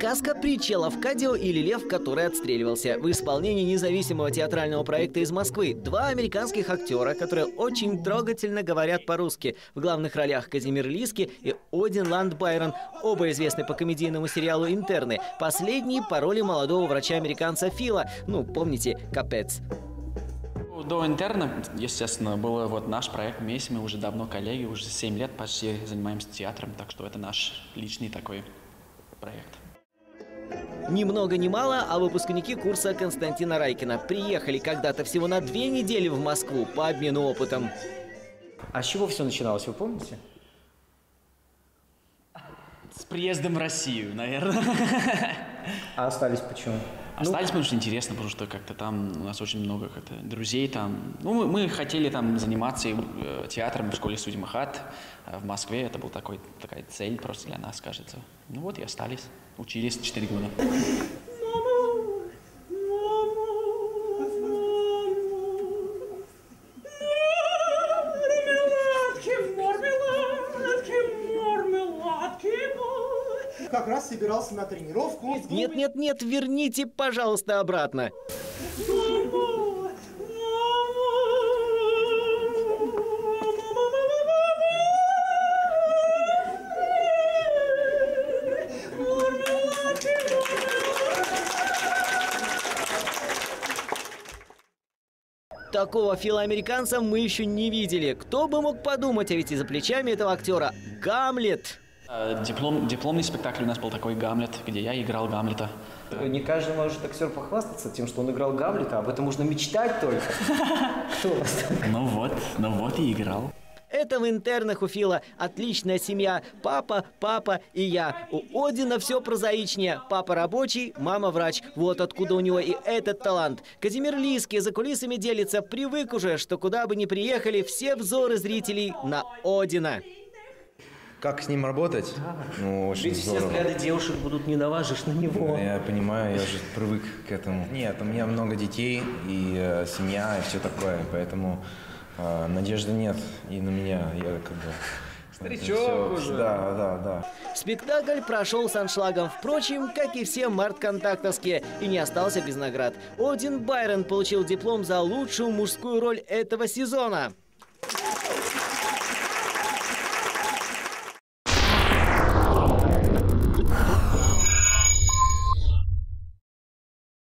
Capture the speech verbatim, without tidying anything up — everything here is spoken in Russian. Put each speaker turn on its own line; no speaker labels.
Сказка «Причал Лавкадио» или «Лев, который отстреливался» в исполнении независимого театрального проекта из Москвы. Два американских актера, которые очень трогательно говорят по-русски. В главных ролях Казимир Лиски и Один Ланд Байрон. Оба известны по комедийному сериалу «Интерны». Последний по роли молодого врача-американца Фила. Ну, помните, Капец.
До «Интерна», естественно, был вот наш проект вместе. Мы уже давно коллеги, уже семь лет почти занимаемся театром. Так что это наш личный такой проект.
Ни много ни мало, а выпускники курса Константина Райкина приехали когда-то всего на две недели в Москву по обмену опытом.
А с чего все начиналось, вы помните?
С приездом в Россию, наверное.
А остались почему?
Остались, потому что интересно, потому что как-то там у нас очень много как-то друзей там. Ну, мы, мы хотели там заниматься э, театром в школе судьи МХАТ э, в Москве. Это была такой, такая цель просто для нас, кажется. Ну вот и остались. Учились четыре года.
Как раз собирался на тренировку.
Нет, нет, нет, верните, пожалуйста, обратно. Такого филоамериканца мы еще не видели. Кто бы мог подумать, а ведь и за плечами этого актера Гамлет.
Диплом, дипломный спектакль у нас был такой «Гамлет», где я играл Гамлета.
Не каждый может актер похвастаться тем, что он играл Гамлета, об этом можно мечтать только. Кто у вас?
Ну вот, ну вот и играл.
Это в «Интернах» у Фила отличная семья. Папа, папа и я. У Одина все прозаичнее. Папа рабочий, мама врач. Вот откуда у него и этот талант. Казимир Лиски за кулисами делится. Привык уже, что куда бы ни приехали, все взоры зрителей на Одина.
Как с ним работать? Ну, очень
Ведь
здорово.
все взгляды девушек будут не наважишь на него.
Я понимаю, я же привык к этому. Нет, у меня много детей, и э, семья, и все такое, поэтому э, надежды нет и на меня. Я как бы...
Старичок уже.
Да, да, да.
Спектакль прошел с аншлагом, впрочем, как и все мартконтактовские, и не остался без наград. Один Байрон получил диплом за лучшую мужскую роль этого сезона.